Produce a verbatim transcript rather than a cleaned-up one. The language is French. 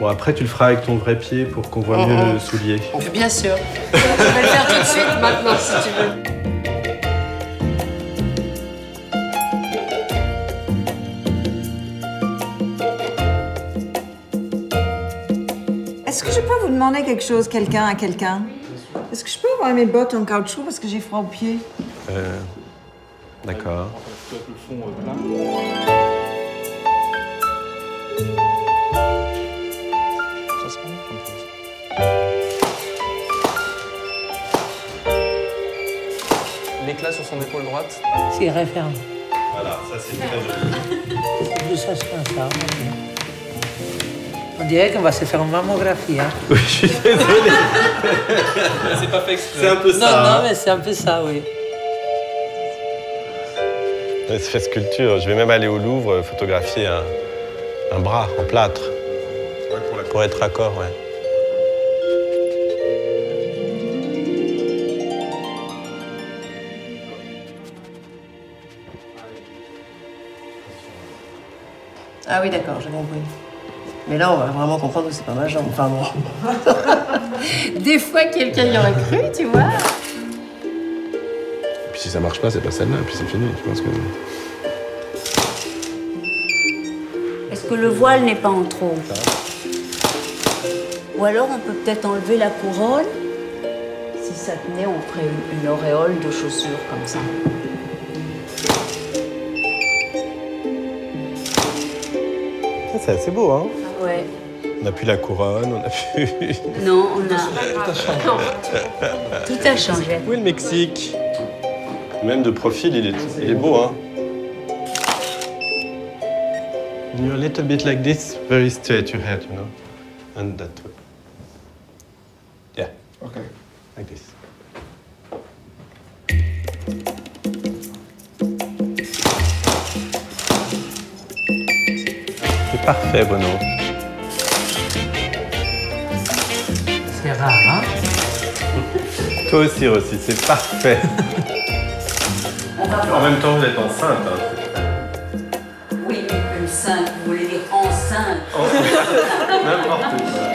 Bon, après, tu le feras avec ton vrai pied pour qu'on voit mieux oh. le soulier. Bien sûr. Je vais le faire tout de suite maintenant, si tu veux. Est-ce que je peux vous demander quelque chose, quelqu'un à quelqu'un? Est-ce que je peux avoir mes bottes en caoutchouc parce que j'ai froid aux pieds? Euh, D'accord. L'éclat sur son épaule droite. C'est referme. Voilà, ça c'est très joli. Ça, c'est comme ça. On dirait qu'on va se faire une mammographie. Hein. Oui, je suis désolé. C'est pas fait exprès. C'est un peu ça. Non, hein. non, mais c'est un peu ça, oui. C'est fait sculpture. Je vais même aller au Louvre photographier un, un bras en plâtre. Ouais, pour, la... pour être raccord, ouais. Ah oui, d'accord, j'ai compris. Mais là, on va vraiment comprendre que c'est pas ma jambe. Enfin bon. Des fois, quelqu'un y aurait cru, tu vois. Et puis si ça marche pas, c'est pas celle-là, et puis c'est fini. Je pense que... Est-ce que le voile n'est pas en trop? Ou alors on peut peut-être enlever la couronne. Si ça tenait, on ferait une, une auréole de chaussures comme ça. Ça, c'est assez beau, hein? Ah ouais. On n'a plus la couronne, on n'a plus... Non, on a... Tout a changé. Tout a changé. Où est le Mexique? Même de profil, il est, il est beau, hein? You're a little bit like this, very straight your head, you know? And that way. Yeah. Okay. Like this. C'est parfait, Bruno. C'est rare, hein? Toi aussi, Rossi, c'est parfait. En même temps, vous êtes enceinte. Hein. Oui, une enceinte, vous voulez dire enceinte? N'importe quoi.